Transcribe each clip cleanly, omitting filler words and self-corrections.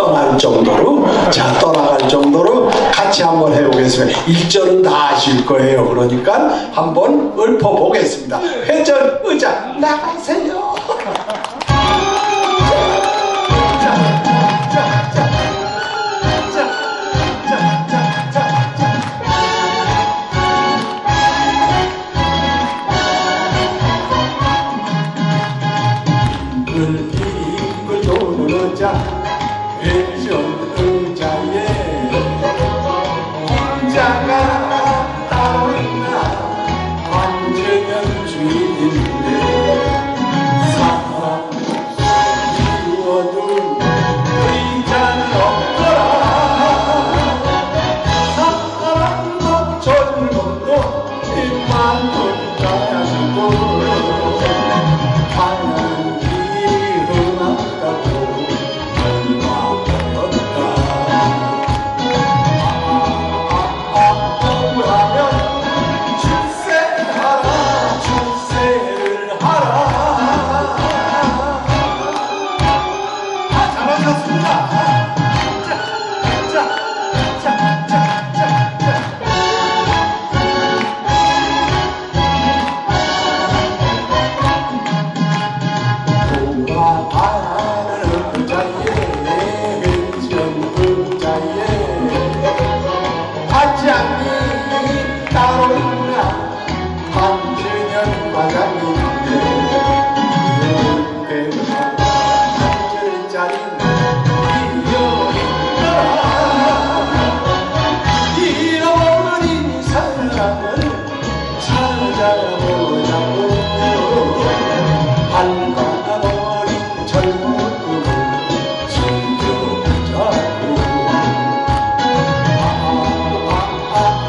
떠날 정도로, 자, 떠나갈 정도로 같이 한번 해보겠습니다. 1절은 다 아실 거예요. 그러니까 한번 읊어보겠습니다. 회전 의자 나가세요. 빙글 도는 의자, 회전 의자에 혼자가 따로 있나 완전한 주인인데 사람 이루어둔 의자는 없더라. 사람도 젊음도 입만 돌아가시고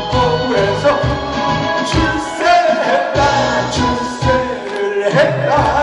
출세를 했다.